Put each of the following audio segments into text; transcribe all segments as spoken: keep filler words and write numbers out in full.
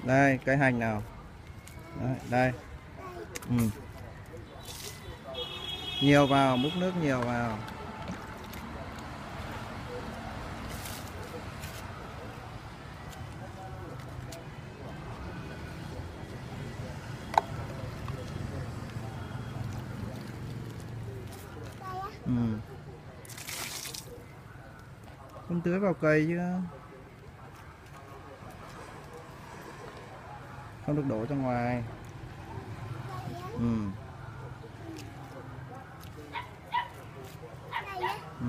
Đây cây hành nào. Đấy, đây. Ừ. Nhiều vào, múc nước nhiều vào. Ừ. Không tưới vào cây chứ. Không được đổ ra ngoài. Ừ. Ừ.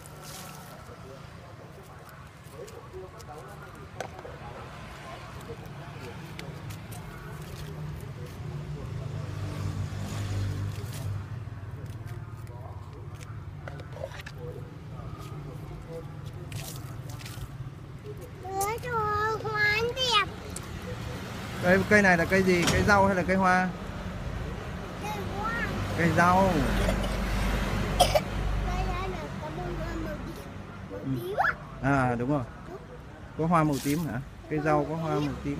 Cây, cây này là cây gì? Cây rau hay là cây hoa? Cây rau. Ừ. À đúng rồi. Có hoa màu tím hả? Cây rau có hoa màu tím.